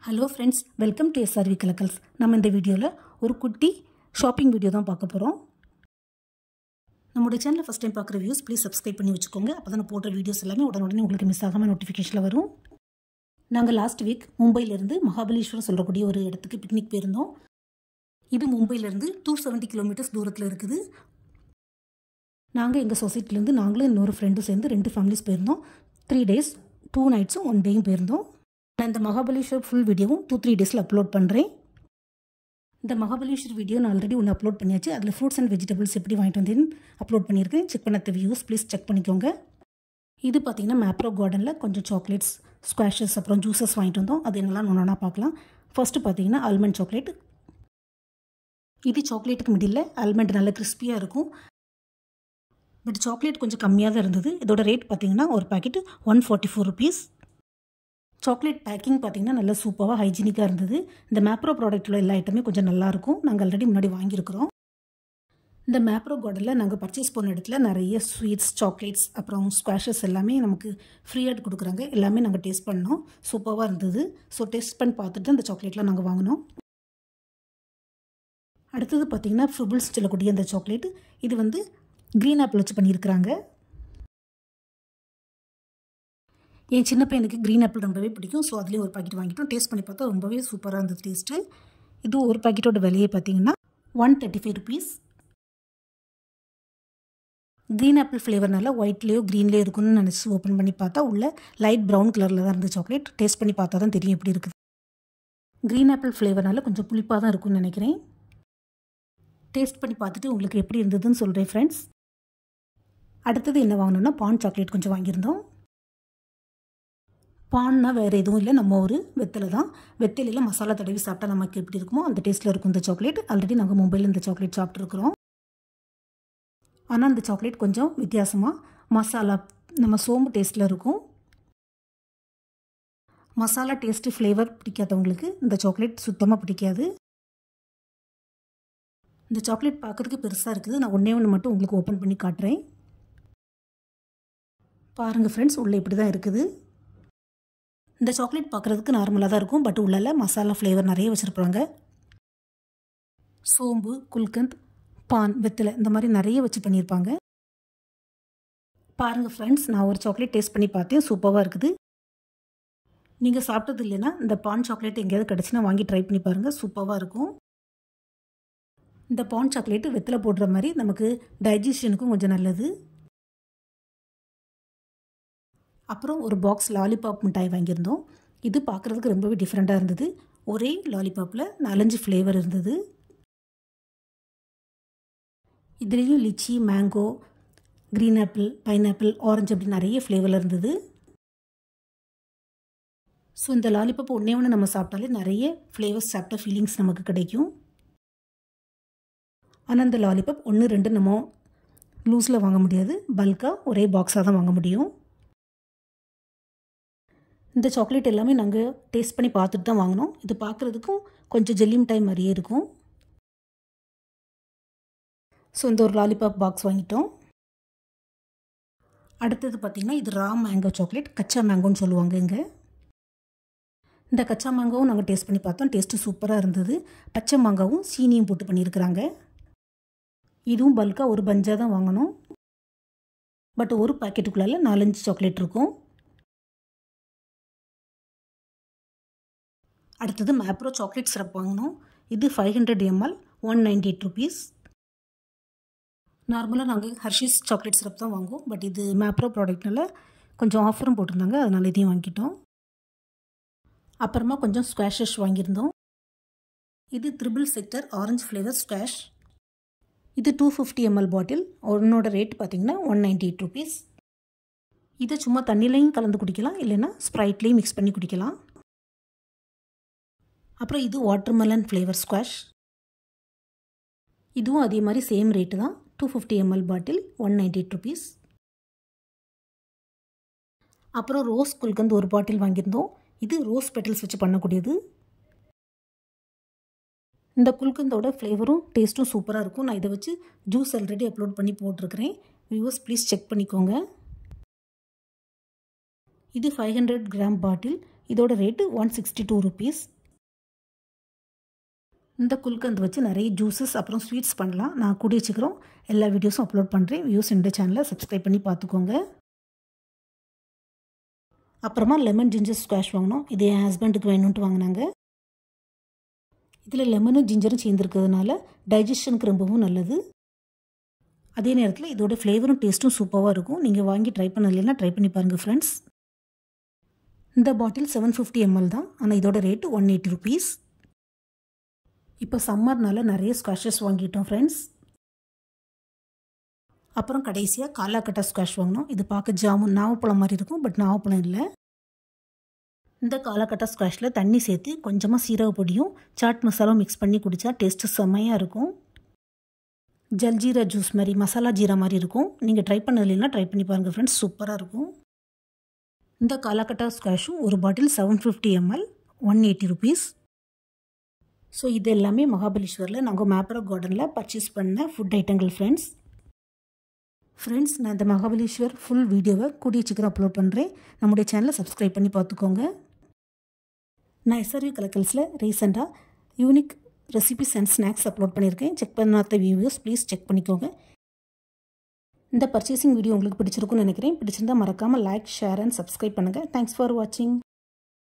Hello friends, welcome to SRV Collecals. நம்ம இந்த வீடியோல ஒரு குட்டி ஷாப்பிங் வீடியோ தான் பார்க்க போறோம். நம்மளுடைய சேனலை ஃபர்ஸ்ட் டைம் பார்க்குற வியூஸ் ப்ளீஸ் சப்ஸ்கிரைப் பண்ணி வச்சுக்கோங்க. அப்பதான் நான் போடுற வீடியோஸ் எல்லாமே உடனே உங்களுக்கு மிஸ் ஆகாம நோட்டிஃபிகேஷன்ல வரும். நாங்கள் லாஸ்ட் வீக் மும்பைல இருந்து மகாபலேஸ்வரம் சொல்லக்கூடிய ஒரு இடத்துக்கு பிக்னிக் போயிருந்தோம். இது மும்பைல இருந்து 270 கிலோமீட்டர்ஸ் தூரத்தில் இருக்குது. நாங்கள் எங்கள் சொசைட்டிலேருந்து நாங்களும் இன்னொரு ஃப்ரெண்டும் சேர்ந்து 2 ஃபேமிலிஸ் போயிருந்தோம். 3 days 2 nights 1 day போயிருந்தோம். நான் இந்த மகாபலேஸ்வர் ஃபுல் வீடியோவும் 2-3 days அப்லோட் பண்ணுறேன். இந்த மகாபலேஸ்வர் வீடியோ நான் ஆல்ரெடி ஒன்று அப்லோட் பண்ணியாச்சு. அதில் ஃப்ரூட்ஸ் அண்ட் வெஜிடபிள்ஸ் எப்படி வாங்கிட்டு வந்தேன்னு அப்லோட் பண்ணியிருக்கேன். செக் பண்ண வியூஸ் ப்ளீஸ் செக் பண்ணிக்கோங்க. இது பார்த்தீங்கன்னா மேப்ரோ கார்டனில் கொஞ்சம் சாக்லேட்ஸ், ஸ்குவாஷஸ் அப்புறம் ஜூஸஸ் வாங்கிட்டு வந்தோம். அது என்னெல்லாம் ஒன்றா பார்க்கலாம். ஃபர்ஸ்ட்டு பார்த்தீங்கன்னா ஆல்மண்ட் சாக்லேட். இது சாக்லேட்டுக்கு மிடில் ஆல்மண்ட் நல்ல கிறிஸ்பியாக இருக்கும். பட் சாக்லேட் கொஞ்சம் கம்மியாக தான் இருந்தது. இதோட ரேட் பார்த்தீங்கன்னா ஒரு பாக்கெட் 144 rupees. சாக்லேட் பேக்கிங் பார்த்தீங்கன்னா நல்லா சூப்பராக ஹைஜீனிக்காக இருந்தது. இந்த மேப்ரோ ப்ராடக்ட்டில் எல்லா ஐட்டமே கொஞ்சம் நல்லாயிருக்கும். நாங்கள் ஆல்ரெடி முன்னாடி வாங்கியிருக்கிறோம். இந்த மேப்ரோ கார்டனில் நாங்கள் பர்ச்சேஸ் பண்ண இடத்துல நிறைய ஸ்வீட்ஸ், சாக்லேட்ஸ் அப்புறம் ஸ்குவாஷஸ் எல்லாமே நமக்கு ஃப்ரீயாக கொடுக்குறாங்க. எல்லாமே நாங்கள் டேஸ்ட் பண்ணோம். சூப்பராக இருந்தது. ஸோ டேஸ்ட் பண்ணி பார்த்துட்டு அந்த சாக்லேட்லாம் நாங்கள் வாங்கினோம். அடுத்தது பார்த்தீங்கன்னா ஃப்ரூபிள்ஸ் சொல்லக்கூடிய அந்த சாக்லேட். இது வந்து க்ரீன் ஆப்பிள் வச்சு பண்ணியிருக்கிறாங்க. என் சின்ன பையனுக்கு க்ரீன் ஆப்பிள் ரொம்பவே பிடிக்கும். ஸோ அதுலேயும் ஒரு பாக்கெட் வாங்கிட்டோம். டேஸ்ட் பண்ணி பார்த்தா ரொம்பவே சூப்பராக இருந்தது டேஸ்ட்டு. இது ஒரு பாக்கெட்டோட விலையை பார்த்தீங்கன்னா 135 rupees. க்ரீன் ஆப்பிள் ஃப்ளேவர்னால ஒயிட்லேயோ க்ரீன்லேயோ இருக்குன்னு நினச்சி ஓப்பன் பண்ணி பார்த்தா உள்ள லைட் ப்ரௌன் கலரில் தான் இருந்தது சாக்லேட். டேஸ்ட் பண்ணி பார்த்தா தான் தெரியும் எப்படி இருக்குது. க்ரீன் ஆப்பிள் ஃப்ளேவர்னால கொஞ்சம் புளிப்பாக தான் இருக்கும்னு நினைக்கிறேன். டேஸ்ட் பண்ணி பார்த்துட்டு உங்களுக்கு எப்படி இருந்ததுன்னு சொல்கிறேன் ஃப்ரெண்ட்ஸ். அடுத்தது என்ன வாங்கினோன்னா பான் சாக்லேட் கொஞ்சம் வாங்கியிருந்தோம். பான்னா வேறு எதுவும் இல்லை, நம்ம ஒரு வெத்தலை தான். வெத்தலையில் மசாலா தடவி சாப்பிட்டா நமக்கு எப்படி இருக்குமோ அந்த டேஸ்ட்டில் இருக்கும் இந்த சாக்லேட். ஆல்ரெடி நாங்கள் மும்பையில் இந்த சாக்லேட் சாப்பிட்ருக்குறோம். ஆனால் இந்த சாக்லேட் கொஞ்சம் வித்தியாசமாக மசாலா நம்ம சோம்பு டேஸ்ட்டில் இருக்கும். மசாலா டேஸ்ட்டு ஃப்ளேவர் பிடிக்காதவங்களுக்கு இந்த சாக்லேட் சுத்தமாக பிடிக்காது. இந்த சாக்லேட் பார்க்குறதுக்கு பெருசாக இருக்குது. நான் ஒன்று மட்டும் உங்களுக்கு ஓப்பன் பண்ணி காட்டுறேன். பாருங்கள் ஃப்ரெண்ட்ஸ், உள்ளே இப்படி தான் இருக்குது. இந்த சாக்லேட் பார்க்குறதுக்கு நார்மலாக தான் இருக்கும். பட் உள்ளே மசாலா ஃப்ளேவர் நிறைய வச்சுருப்பாங்க. சோம்பு, குல்கந்த், பான், வெத்தலை இந்த மாதிரி நிறைய வச்சு பண்ணியிருப்பாங்க. பாருங்கள் ஃப்ரெண்ட்ஸ், நான் ஒரு சாக்லேட் டேஸ்ட் பண்ணி பார்த்தேன். சூப்பராக இருக்குது. நீங்கள் சாப்பிட்டது இல்லைன்னா இந்த பான் சாக்லேட் எங்கேயாவது கிடச்சின்னா வாங்கி ட்ரை பண்ணி பாருங்கள். சூப்பராக இருக்கும். இந்த பான் சாக்லேட்டு வெத்தலை போடுற மாதிரி நமக்கு டைஜஷனுக்கும் கொஞ்சம் நல்லது. அப்புறம் ஒரு பாக்ஸ் லாலிபாப் மிட்டாய் வாங்கியிருந்தோம். இது பார்க்குறதுக்கு ரொம்பவே டிஃப்ரெண்ட்டாக இருந்தது. ஒரே லாலிபாப்பில் 4-5 ஃப்ளேவர் இருந்தது. இதுலேயும் litchi, mango, green apple, pineapple, orange அப்படி நிறைய ஃப்ளேவரில் இருந்தது. ஸோ இந்த லாலிபாப் ஒன்று நம்ம சாப்பிட்டாலே நிறைய ஃப்ளேவர்ஸ் சாப்பிட்ட ஃபீலிங்ஸ் நமக்கு கிடைக்கும். ஆனால் இந்த லாலிபாப் 1-2 நம்ம லூஸில் வாங்க முடியாது. பல்காக ஒரே பாக்ஸாக தான் வாங்க முடியும். இந்த சாக்லேட் எல்லாமே நாங்கள் டேஸ்ட் பண்ணி பார்த்துட்டு தான் வாங்கினோம். இது பார்க்குறதுக்கும் கொஞ்சம் ஜெல்லி மிட்டாய் மாதிரியே இருக்கும். ஸோ இந்த ஒரு லாலிபாப் பாக்ஸ் வாங்கிட்டோம். அடுத்தது பார்த்திங்கன்னா இது ரா மேங்கோ சாக்லேட். கச்சா மேங்கோன்னு சொல்லுவாங்க இங்கே. இந்த கச்சா மேங்கோவும் நாங்கள் டேஸ்ட் பண்ணி பார்த்தோம். டேஸ்ட்டு சூப்பராக இருந்தது. பச்சை மாங்காவும் சீனியும் போட்டு பண்ணியிருக்கிறாங்க. இதுவும் பல்காக ஒரு பஞ்சாக தான் வாங்கணும். பட் ஒரு பாக்கெட்டுக்குள்ளால 4-5 சாக்லேட் இருக்கும். அடுத்தது மேப்ரோ சாக்லேட் சிரப் வாங்கினோம். இது 500 ml 198 rupees. நார்மலாக நாங்கள் ஹர்ஷீஸ் சாக்லேட் சிரப் தான் வாங்குவோம். பட் இது மேப்ரோ ப்ராடக்ட்னால கொஞ்சம் ஆஃபரும் போட்டிருந்தாங்க. அதனால் இதையும் வாங்கிட்டோம். அப்புறமா கொஞ்சம் ஸ்குவாஷஸ் வாங்கியிருந்தோம். இது triple sector orange flavour squash. இது 250 ml பாட்டில். ஒன்னோட ரேட் பார்த்திங்கன்னா 198 rupees. இதை சும்மா தண்ணிலையும் கலந்து குடிக்கலாம், இல்லைன்னா ஸ்ப்ரைட்லேயும் மிக்ஸ் பண்ணி குடிக்கலாம். அப்புறம் இது வாட்டர்மெலன் ஃப்ளேவர் ஸ்குவாஷ். இதுவும் அதே மாதிரி சேம் ரேட்டு தான். 250 ml பாட்டில் 198 rupees. அப்புறம் ரோஸ் குல்கந்த் ஒரு பாட்டில் வாங்கியிருந்தோம். இது ரோஸ் பெட்டல்ஸ் வச்சு பண்ணக்கூடியது. இந்த குல்கந்தோட ஃப்ளேவரும் டேஸ்ட்டும் சூப்பராக இருக்கும். நான் இதை வச்சு ஜூஸ் ஆல்ரெடி அப்லோட் பண்ணி போட்டிருக்கிறேன். வியூவர்ஸ் ப்ளீஸ் செக் பண்ணிக்கோங்க. இது 500 கிராம் பாட்டில் இதோட ரேட்டு 162 rupees. இந்த குல்கந்த் வச்சு நிறைய ஜூஸஸ் அப்புறம் ஸ்வீட்ஸ் பண்ணலாம். நான் கூடிய சீக்கிரம் எல்லா வீடியோஸும் அப்லோட் பண்ணுறேன். வியூஸ் இந்த சேனலை சப்ஸ்கிரைப் பண்ணி பார்த்துக்கோங்க. அப்புறமா லெமன் ஜிஞ்சர் ஸ்குவாஷ் வாங்கினோம். இது என் ஹஸ்பண்டுக்கு வேணும்ட்டு வாங்கினாங்க. இதில் லெமனும் ஜிஞ்சரும் சேர்ந்துருக்கிறதுனால டைஜஷனுக்கு ரொம்பவும் நல்லது. அதே நேரத்தில் இதோட ஃப்ளேவரும் டேஸ்ட்டும் சூப்பராக இருக்கும். நீங்கள் வாங்கி ட்ரை பண்ணலைன்னா ட்ரை பண்ணி பாருங்கள் ஃப்ரெண்ட்ஸ். இந்த பாட்டில் 750 ml தான். ஆனால் இதோட ரேட்டு 180 rupees. இப்போ சம்மர்னால நிறைய ஸ்குவாஷஸ் வாங்கிட்டோம் ஃப்ரெண்ட்ஸ். அப்புறம் கடைசியாக காலாக்கட்டா ஸ்குவாஷ் வாங்கினோம். இது பார்க்க ஜாமுன் நாவப்பழம் மாதிரி இருக்கும், பட் நாவப்பழம் இல்லை. இந்த காலாக்கட்டா ஸ்குவாஷில் தண்ணி சேர்த்து கொஞ்சமாக சீரக பொடியும் சாட் மசாலாவும் மிக்ஸ் பண்ணி குடித்தா டேஸ்ட்டு செம்மையாக இருக்கும். ஜல்ஜீரா ஜூஸ் மாதிரி மசாலா ஜீரா மாதிரி இருக்கும். நீங்கள் ட்ரை பண்ணலைன்னா ட்ரை பண்ணி பாருங்கள் ஃப்ரெண்ட்ஸ், சூப்பராக இருக்கும். இந்த காலாக்கட்டா ஸ்குவாஷும் ஒரு பாட்டில் 750 ml 180 rupees. ஸோ இது எல்லாமே மகாபலேஸ்வரில் நாங்கள் மேப்ரோ கார்டனில் பர்ச்சேஸ் பண்ண ஃபுட் ஐட்டங்கள் ஃப்ரெண்ட்ஸ். நான் இந்த மகாபலேஸ்வர் ஃபுல் வீடியோவை கூடிய சீக்கிரம் அப்லோட் பண்ணுறேன். நம்முடைய சேனலை சப்ஸ்கிரைப் பண்ணி பார்த்துக்கோங்க. நான் SRV கலெக்ஷன்ஸில் ரீசெண்டாக unique recipes and snacks upload பண்ணியிருக்கேன். செக் பண்ணாத வீடியோஸ் ப்ளீஸ் செக் பண்ணிக்கோங்க. இந்த பர்ச்சேசிங் வீடியோ உங்களுக்கு பிடிச்சிருக்குன்னு நினைக்கிறேன். பிடிச்சிருந்தால் மறக்காமல் லைக், ஷேர் அண்ட் சப்ஸ்கிரைப் பண்ணுங்கள். தேங்க்ஸ் ஃபார் வாட்சிங்.